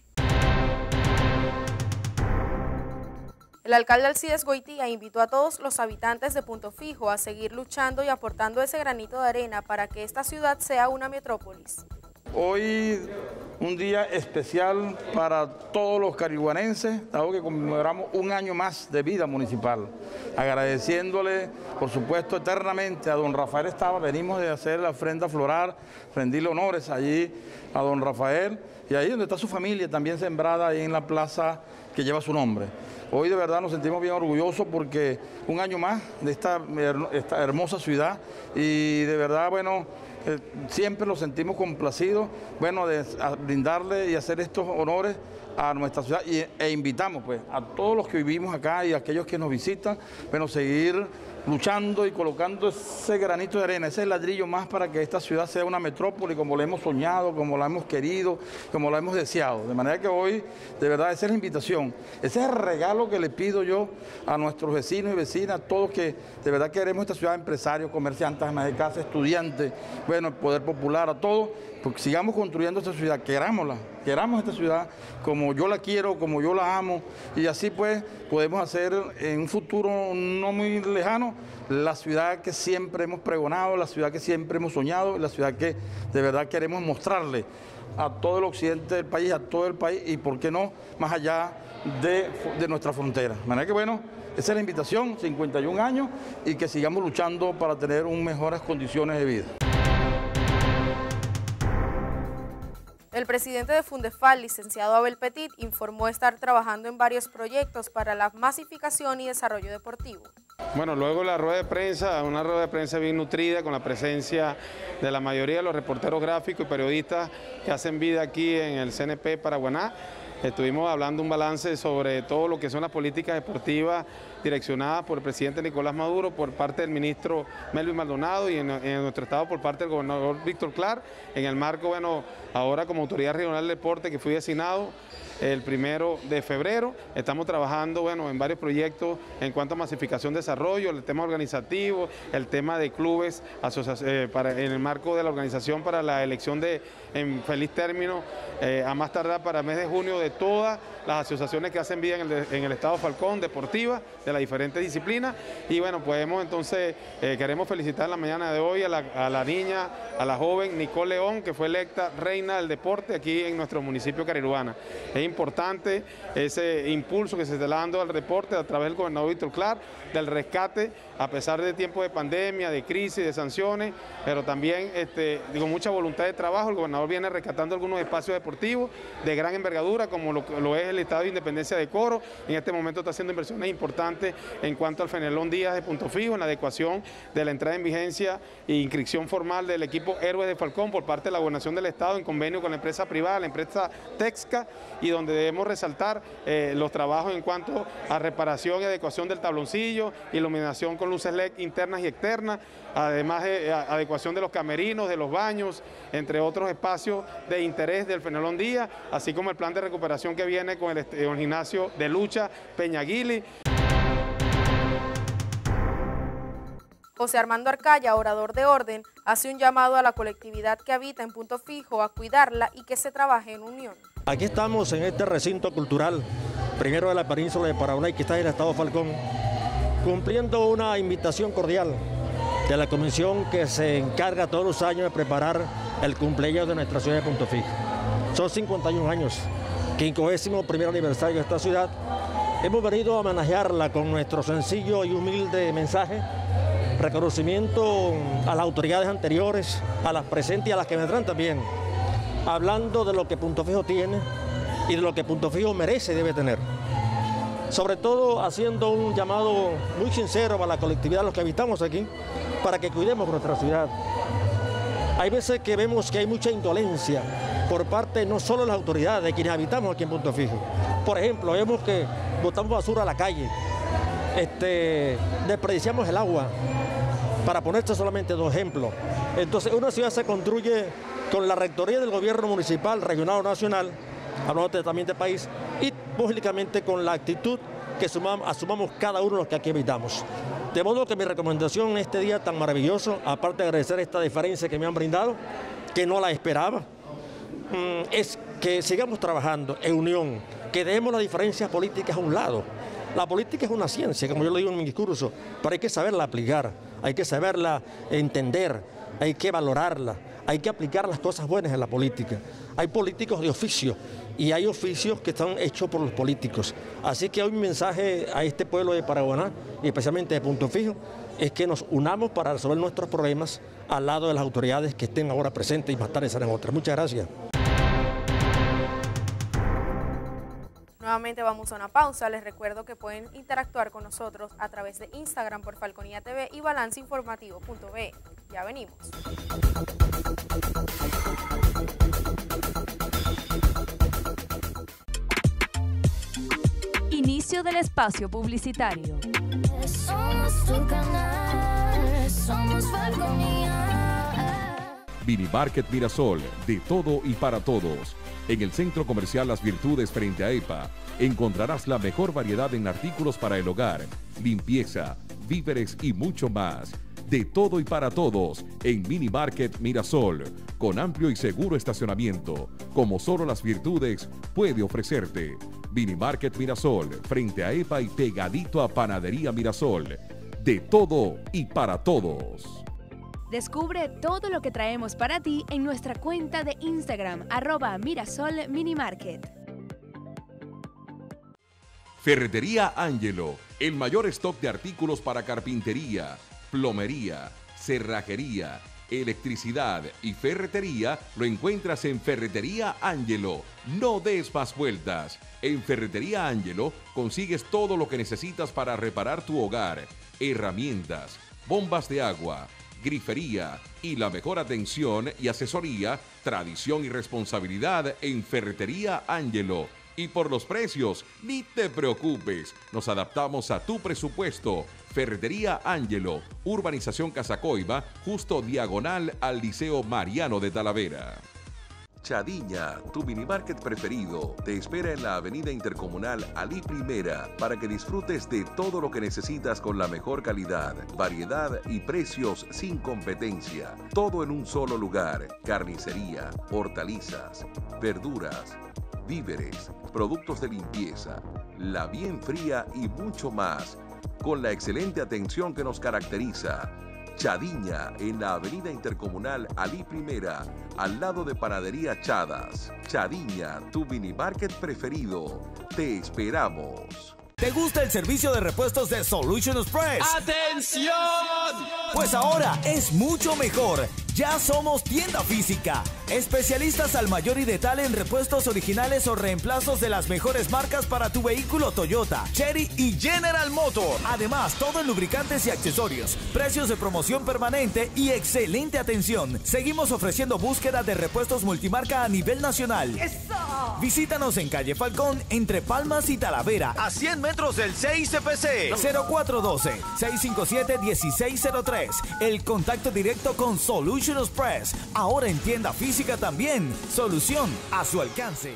El alcalde Alcides Goitía invitó a todos los habitantes de Punto Fijo a seguir luchando y aportando ese granito de arena para que esta ciudad sea una metrópolis. Hoy un día especial para todos los cariguanenses, dado que conmemoramos un año más de vida municipal. Agradeciéndole, por supuesto, eternamente a don Rafael Estaba, venimos de hacer la ofrenda floral, rendirle honores allí a don Rafael, y ahí donde está su familia, también sembrada ahí en la plaza que lleva su nombre. Hoy de verdad nos sentimos bien orgullosos porque un año más de esta, esta hermosa ciudad, y de verdad, bueno, Eh, siempre nos sentimos complacidos, bueno, de brindarle y hacer estos honores a nuestra ciudad y, e invitamos pues a todos los que vivimos acá y a aquellos que nos visitan, bueno, seguir luchando y colocando ese granito de arena, ese ladrillo más para que esta ciudad sea una metrópoli como la hemos soñado, como la hemos querido, como la hemos deseado. De manera que hoy, de verdad, esa es la invitación, ese es el regalo que le pido yo a nuestros vecinos y vecinas, todos que de verdad queremos esta ciudad, empresarios, comerciantes, amas de casa, estudiantes, bueno, el poder popular, a todos, porque sigamos construyendo esta ciudad, querámosla, queramos esta ciudad como yo la quiero, como yo la amo, y así pues podemos hacer en un futuro no muy lejano la ciudad que siempre hemos pregonado, la ciudad que siempre hemos soñado, la ciudad que de verdad queremos mostrarle a todo el occidente del país, a todo el país, y por qué no, más allá de, de nuestra frontera. De manera que bueno, esa es la invitación, cincuenta y un años, y que sigamos luchando para tener un mejores condiciones de vida. El presidente de Fundefal, licenciado Abel Petit, informó estar trabajando en varios proyectos para la masificación y desarrollo deportivo. Bueno, luego la rueda de prensa, una rueda de prensa bien nutrida con la presencia de la mayoría de los reporteros gráficos y periodistas que hacen vida aquí en el C N P Paraguaná. Estuvimos hablando un balance sobre todo lo que son las políticas deportivas direccionadas por el presidente Nicolás Maduro, por parte del ministro Melvin Maldonado y en, en nuestro estado por parte del gobernador Víctor Clar, en el marco, bueno, ahora como Autoridad Regional del Deporte que fui designado el primero de febrero, estamos trabajando, bueno, en varios proyectos en cuanto a masificación, desarrollo, el tema organizativo, el tema de clubes, eh, para, en el marco de la organización para la elección de, en feliz término, eh, a más tardar para el mes de junio, de todas las asociaciones que hacen vida en el, en el estado Falcón, deportivas, de las diferentes disciplinas, y bueno, podemos entonces, eh, queremos felicitar en la mañana de hoy a la, a la niña, a la joven Nicole León, que fue electa reina del deporte aquí en nuestro municipio Cariruana. Es importante ese impulso que se está dando al deporte a través del gobernador Víctor Clar, del rescate, a pesar de tiempos de pandemia, de crisis, de sanciones, pero también este, digo, mucha voluntad de trabajo. El gobernador viene rescatando algunos espacios deportivos de gran envergadura, como lo, lo es el Estado de Independencia de Coro. En este momento está haciendo inversiones importantes en cuanto al Fenelón Díaz de Punto Fijo, en la adecuación de la entrada en vigencia e inscripción formal del equipo Héroes de Falcón por parte de la Gobernación del Estado en convenio con la empresa privada, la empresa Texca, y donde debemos resaltar eh, los trabajos en cuanto a reparación y adecuación del tabloncillo, iluminación con luces L E D internas y externas, además de adecuación de los camerinos, de los baños, entre otros espacios de interés del Fenelón Díaz, así como el plan de recuperación que viene con el, el gimnasio de lucha Peñaguili. José Armando Arcaya, orador de orden, hace un llamado a la colectividad que habita en Punto Fijo a cuidarla y que se trabaje en unión. Aquí estamos en este recinto cultural, primero de la península de Paraguay, que está en el estado Falcón, cumpliendo una invitación cordial de la comisión que se encarga todos los años de preparar el cumpleaños de nuestra ciudad de Punto Fijo. Son cincuenta y un años, quincuagésimo primer aniversario de esta ciudad. Hemos venido a homenajearla con nuestro sencillo y humilde mensaje, reconocimiento a las autoridades anteriores, a las presentes y a las que vendrán también, hablando de lo que Punto Fijo tiene y de lo que Punto Fijo merece y debe tener. Sobre todo haciendo un llamado muy sincero a la colectividad, a los que habitamos aquí, para que cuidemos nuestra ciudad. Hay veces que vemos que hay mucha indolencia por parte no solo de las autoridades, de quienes habitamos aquí en Punto Fijo. Por ejemplo, vemos que botamos basura a la calle, este, desperdiciamos el agua, para ponerte solamente dos ejemplos. Entonces, una ciudad se construye con la rectoría del gobierno municipal, regional o nacional, hablando también del país, y públicamente con la actitud que sumamos, asumamos cada uno de los que aquí habitamos. De modo que mi recomendación en este día tan maravilloso, aparte de agradecer esta deferencia que me han brindado, que no la esperaba, es que sigamos trabajando en unión, que dejemos las diferencias políticas a un lado. La política es una ciencia, como yo lo digo en mi discurso, pero hay que saberla aplicar, hay que saberla entender, hay que valorarla, hay que aplicar las cosas buenas en la política. Hay políticos de oficio y hay oficios que están hechos por los políticos. Así que hoy mi mensaje a este pueblo de Paraguaná, y especialmente de Punto Fijo, es que nos unamos para resolver nuestros problemas al lado de las autoridades que estén ahora presentes y más tarde serán otras. Muchas gracias. Nuevamente vamos a una pausa. Les recuerdo que pueden interactuar con nosotros a través de Instagram por Falconía T V y balance informativo punto be. Ya venimos. Inicio del espacio publicitario. Somos tu canal, somos Falconía. Minimarket Mirasol, de todo y para todos. En el Centro Comercial Las Virtudes frente a EPA, encontrarás la mejor variedad en artículos para el hogar, limpieza, víveres y mucho más. De todo y para todos en Minimarket Mirasol, con amplio y seguro estacionamiento, como solo Las Virtudes puede ofrecerte. Minimarket Mirasol, frente a EPA y pegadito a Panadería Mirasol. De todo y para todos. Descubre todo lo que traemos para ti en nuestra cuenta de Instagram, arroba Mirasol Minimarket. Ferretería Ángelo, el mayor stock de artículos para carpintería, plomería, cerrajería, electricidad y ferretería lo encuentras en Ferretería Ángelo. No des más vueltas. En Ferretería Ángelo consigues todo lo que necesitas para reparar tu hogar, herramientas, bombas de agua, grifería y la mejor atención y asesoría, tradición y responsabilidad en Ferretería Ángelo. Y por los precios, ni te preocupes, nos adaptamos a tu presupuesto. Ferretería Ángelo, Urbanización Casacoiba, justo diagonal al Liceo Mariano de Talavera. Chadiña, tu minimarket preferido, te espera en la avenida Intercomunal Alí Primera para que disfrutes de todo lo que necesitas con la mejor calidad, variedad y precios sin competencia. Todo en un solo lugar: carnicería, hortalizas, verduras, víveres, productos de limpieza, la bien fría y mucho más, con la excelente atención que nos caracteriza. Chadiña, en la avenida Intercomunal Alí Primera, al lado de Panadería Chadas. Chadiña, tu minimarket preferido. Te esperamos. ¿Te gusta el servicio de repuestos de Solution Express? ¡Atención! Pues ahora es mucho mejor. Ya somos tienda física. Especialistas al mayor y detalle en repuestos originales o reemplazos de las mejores marcas para tu vehículo Toyota, Chery y General Motor. Además, todo en lubricantes y accesorios. Precios de promoción permanente y excelente atención. Seguimos ofreciendo búsqueda de repuestos multimarca a nivel nacional. ¡Eso! Visítanos en calle Falcón, entre Palmas y Talavera, a cien metros del C I C P C. cero cuatro uno dos, seis cinco siete, uno seis cero tres. El contacto directo con Solution Express. Ahora en tienda física también. Solución a su alcance.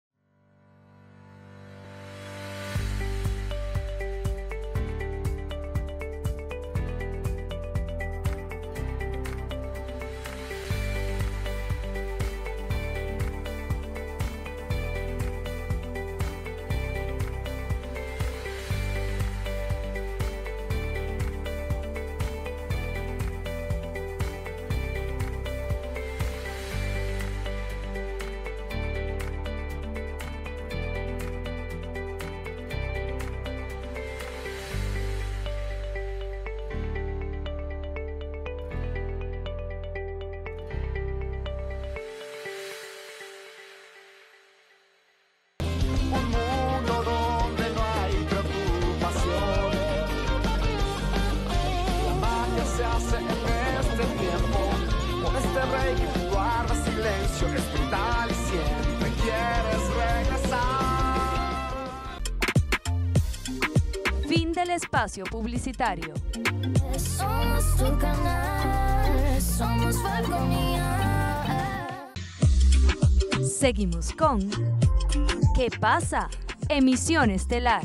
Fin del espacio publicitario. Somos tu canal, somos Falconía. Seguimos con ¿Qué pasa? Emisión estelar.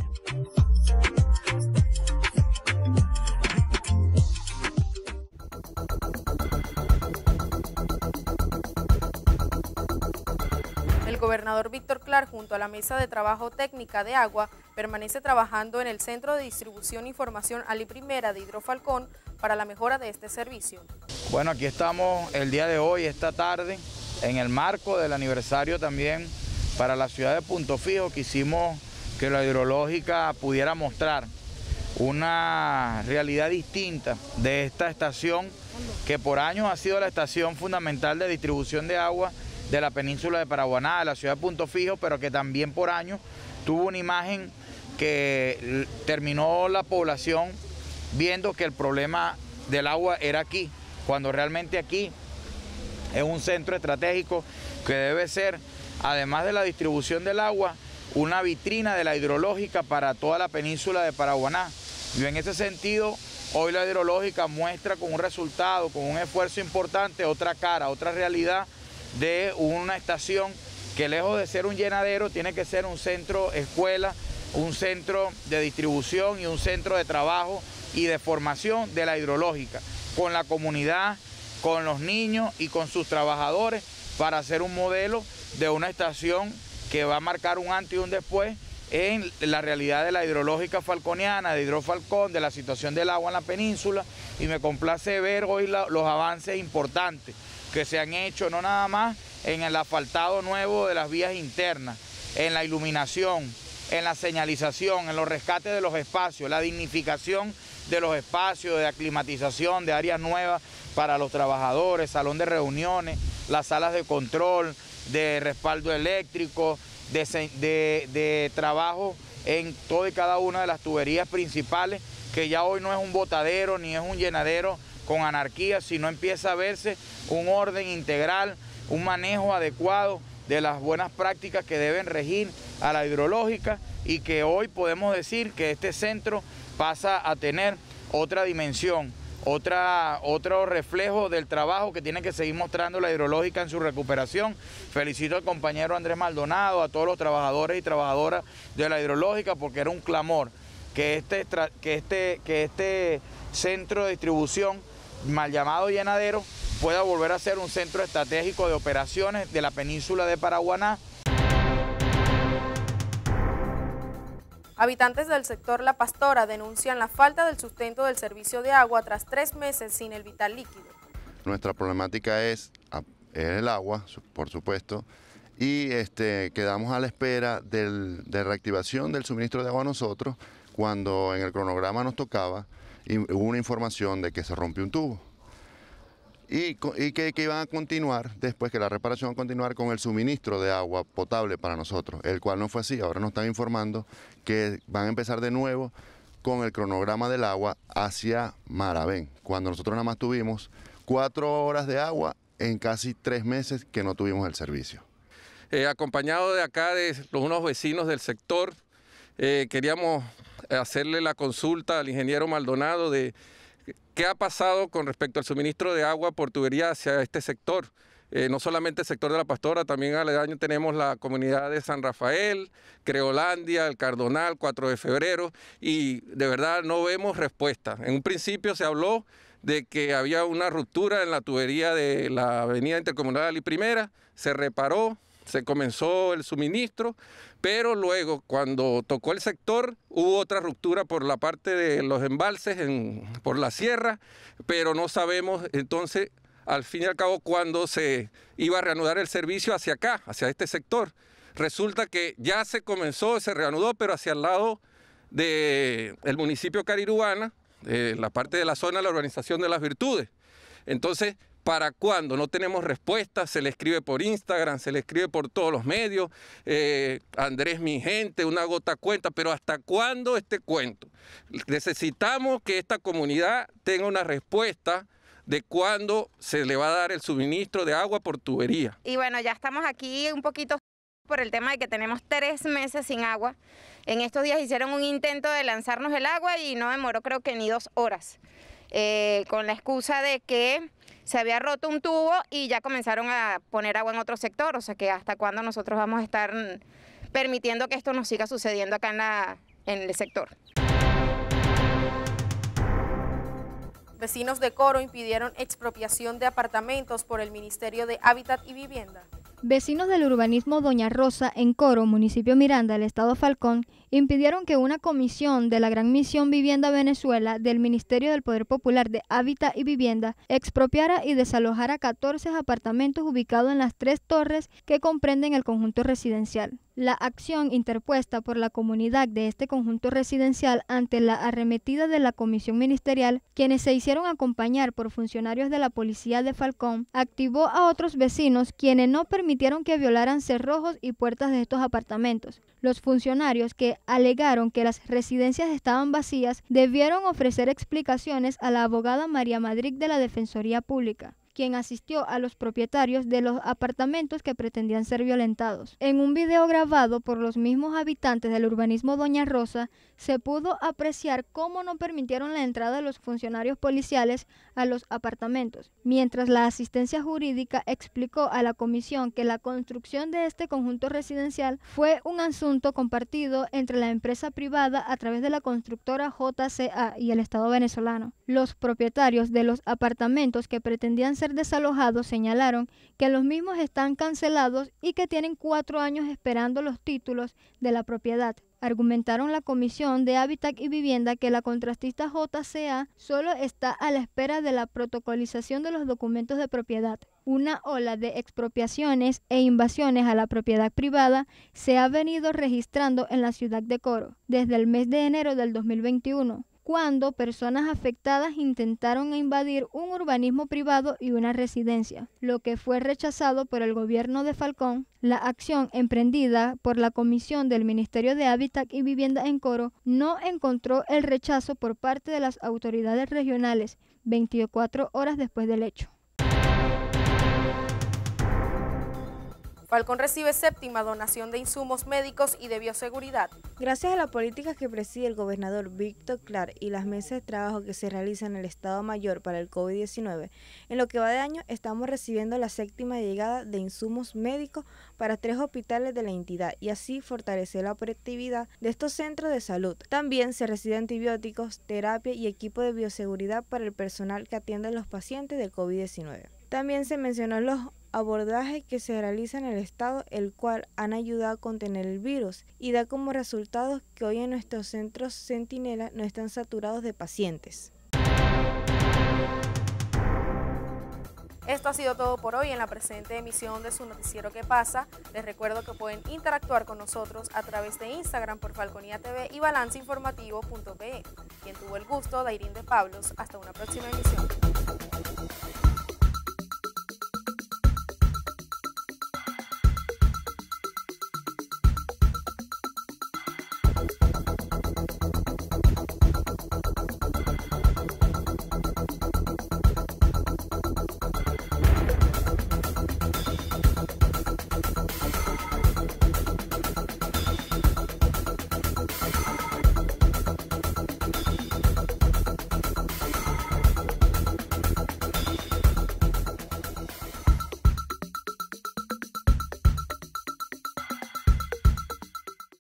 El gobernador Víctor Clark, junto a la Mesa de Trabajo Técnica de Agua, permanece trabajando en el Centro de Distribución e Información Alí Primera de Hidrofalcón para la mejora de este servicio. Bueno, aquí estamos el día de hoy, esta tarde, en el marco del aniversario también para la ciudad de Punto Fijo. Quisimos que la hidrológica pudiera mostrar una realidad distinta de esta estación que por años ha sido la estación fundamental de distribución de agua de la península de Paraguaná, de la ciudad de Punto Fijo, pero que también por años tuvo una imagen que terminó la población viendo que el problema del agua era aquí, cuando realmente aquí es un centro estratégico que debe ser, además de la distribución del agua, una vitrina de la hidrológica para toda la península de Paraguaná. Y en ese sentido, hoy la hidrológica muestra con un resultado, con un esfuerzo importante, otra cara, otra realidad de una estación que lejos de ser un llenadero, tiene que ser un centro escuela, un centro de distribución y un centro de trabajo y de formación de la hidrológica, con la comunidad, con los niños y con sus trabajadores, para hacer un modelo de una estación que va a marcar un antes y un después en la realidad de la hidrológica falconiana, de Hidrofalcón, de la situación del agua en la península, y me complace ver hoy la, los avances importantes que se han hecho, no nada más en el asfaltado nuevo de las vías internas, en la iluminación, en la señalización, en los rescates de los espacios, la dignificación de los espacios, de aclimatización, de áreas nuevas para los trabajadores, salón de reuniones, las salas de control, de respaldo eléctrico, de, de, de trabajo en toda y cada una de las tuberías principales, que ya hoy no es un botadero ni es un llenadero con anarquía, sino empieza a verse un orden integral, un manejo adecuado de las buenas prácticas que deben regir a la hidrológica, y que hoy podemos decir que este centro pasa a tener otra dimensión, otra, otro reflejo del trabajo que tiene que seguir mostrando la hidrológica en su recuperación. Felicito al compañero Andrés Maldonado, a todos los trabajadores y trabajadoras de la hidrológica, porque era un clamor que este, que este, que este centro de distribución, mal llamado llenadero, pueda volver a ser un centro estratégico de operaciones de la península de Paraguaná. Habitantes del sector La Pastora denuncian la falta del sustento del servicio de agua tras tres meses sin el vital líquido. Nuestra problemática es, es el agua, por supuesto, y este, quedamos a la espera del, de reactivación del suministro de agua a nosotros, cuando en el cronograma nos tocaba y hubo una información de que se rompió un tubo. Y, y que, que iban a continuar, después que la reparación va a continuar con el suministro de agua potable para nosotros, el cual no fue así. Ahora nos están informando que van a empezar de nuevo con el cronograma del agua hacia Maravén, cuando nosotros nada más tuvimos cuatro horas de agua en casi tres meses que no tuvimos el servicio. Eh, acompañado de acá de unos vecinos del sector, eh, queríamos hacerle la consulta al ingeniero Maldonado de qué ha pasado con respecto al suministro de agua por tubería hacia este sector. Eh, no solamente el sector de La Pastora, también aledaño tenemos la comunidad de San Rafael, Creolandia, El Cardonal, cuatro de febrero, y de verdad no vemos respuesta. En un principio se habló de que había una ruptura en la tubería de la avenida intercomunal y Primera, se reparó, se comenzó el suministro, pero luego cuando tocó el sector hubo otra ruptura por la parte de los embalses, en, por la sierra, pero no sabemos entonces al fin y al cabo cuándo se iba a reanudar el servicio hacia acá, hacia este sector. Resulta que ya se comenzó, se reanudó, pero hacia el lado del municipio Carirubana, eh, la parte de la zona de la urbanización de Las Virtudes. Entonces, ¿para cuándo? No tenemos respuesta, se le escribe por Instagram, se le escribe por todos los medios, eh, Andrés mi gente, una gota cuenta, pero ¿hasta cuándo este cuento? Necesitamos que esta comunidad tenga una respuesta de cuándo se le va a dar el suministro de agua por tubería. Y bueno, ya estamos aquí un poquito por el tema de que tenemos tres meses sin agua. En estos días hicieron un intento de lanzarnos el agua y no demoró creo que ni dos horas, eh, con la excusa de que se había roto un tubo y ya comenzaron a poner agua en otro sector, o sea que hasta cuándo nosotros vamos a estar permitiendo que esto nos siga sucediendo acá en, la, en el sector. Vecinos de Coro impidieron expropiación de apartamentos por el Ministerio de Hábitat y Vivienda. Vecinos del urbanismo Doña Rosa en Coro, municipio Miranda, del estado Falcón, impidieron que una comisión de la Gran Misión Vivienda Venezuela del Ministerio del Poder Popular de Hábitat y Vivienda expropiara y desalojara catorce apartamentos ubicados en las tres torres que comprenden el conjunto residencial. La acción interpuesta por la comunidad de este conjunto residencial ante la arremetida de la comisión ministerial, quienes se hicieron acompañar por funcionarios de la policía de Falcón, activó a otros vecinos quienes no permitieron que violaran cerrojos y puertas de estos apartamentos. Los funcionarios, que alegaron que las residencias estaban vacías, debieron ofrecer explicaciones a la abogada María Madrid de la Defensoría Pública, quien asistió a los propietarios de los apartamentos que pretendían ser violentados. En un video grabado por los mismos habitantes del urbanismo Doña Rosa, se pudo apreciar cómo no permitieron la entrada de los funcionarios policiales a los apartamentos, mientras la asistencia jurídica explicó a la comisión que la construcción de este conjunto residencial fue un asunto compartido entre la empresa privada a través de la constructora J C A y el Estado venezolano. Los propietarios de los apartamentos que pretendían ser desalojados señalaron que los mismos están cancelados y que tienen cuatro años esperando los títulos de la propiedad. Argumentaron la Comisión de Hábitat y Vivienda que la contratista J C A solo está a la espera de la protocolización de los documentos de propiedad. Una ola de expropiaciones e invasiones a la propiedad privada se ha venido registrando en la ciudad de Coro desde el mes de enero del dos mil veintiuno. Cuando personas afectadas intentaron invadir un urbanismo privado y una residencia, lo que fue rechazado por el gobierno de Falcón. La acción emprendida por la Comisión del Ministerio de Hábitat y Vivienda en Coro no encontró el rechazo por parte de las autoridades regionales veinticuatro horas después del hecho. Falcón recibe séptima donación de insumos médicos y de bioseguridad. Gracias a las políticas que preside el gobernador Víctor Clark y las mesas de trabajo que se realizan en el Estado Mayor para el COVID diecinueve, en lo que va de año estamos recibiendo la séptima llegada de insumos médicos para tres hospitales de la entidad y así fortalecer la operatividad de estos centros de salud. También se reciben antibióticos, terapia y equipo de bioseguridad para el personal que atiende a los pacientes del COVID diecinueve. También se mencionó los abordajes que se realizan en el estado, el cual han ayudado a contener el virus y da como resultado que hoy en nuestros centros Centinela no están saturados de pacientes. Esto ha sido todo por hoy en la presente emisión de su noticiero ¿Qué pasa? Les recuerdo que pueden interactuar con nosotros a través de Instagram por Falconía T V y balance informativo punto pe. Quien tuvo el gusto, Dairín de Pablos. Hasta una próxima emisión.